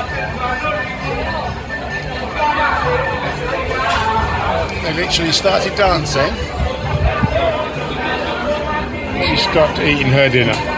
They literally started dancing. She stopped eating her dinner.